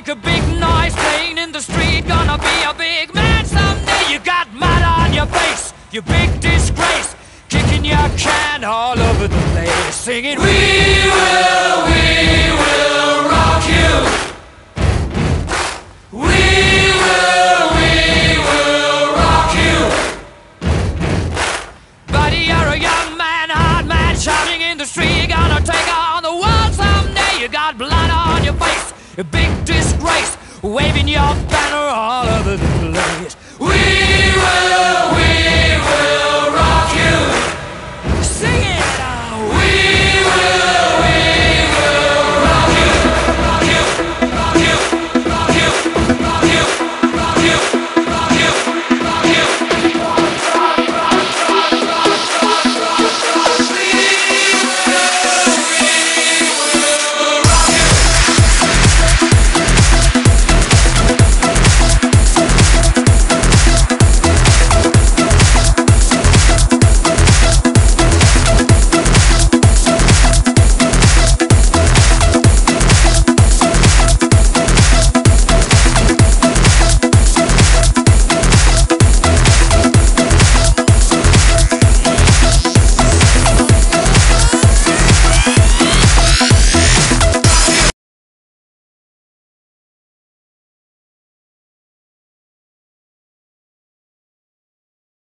make a big noise playing in the street. Gonna be a big man someday. You got mud on your face, you big disgrace. Kicking your can all over the place, singing, we will rock you. We will rock you. Buddy, you're a young man, hard man, shouting in the street. You're gonna take on the world someday. You got blood on your face, a big disgrace, waving your banner all over the place.